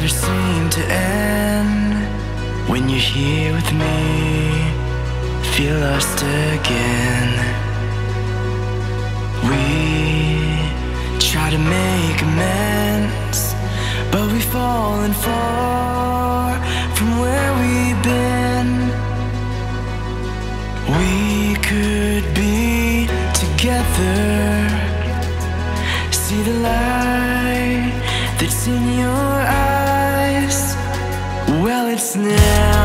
never seem to end. When you're here with me, feel lost again. We try to make amends, but we've fallen far from where we've been. We could be together. See the light that's in your eyes. Well, it's now.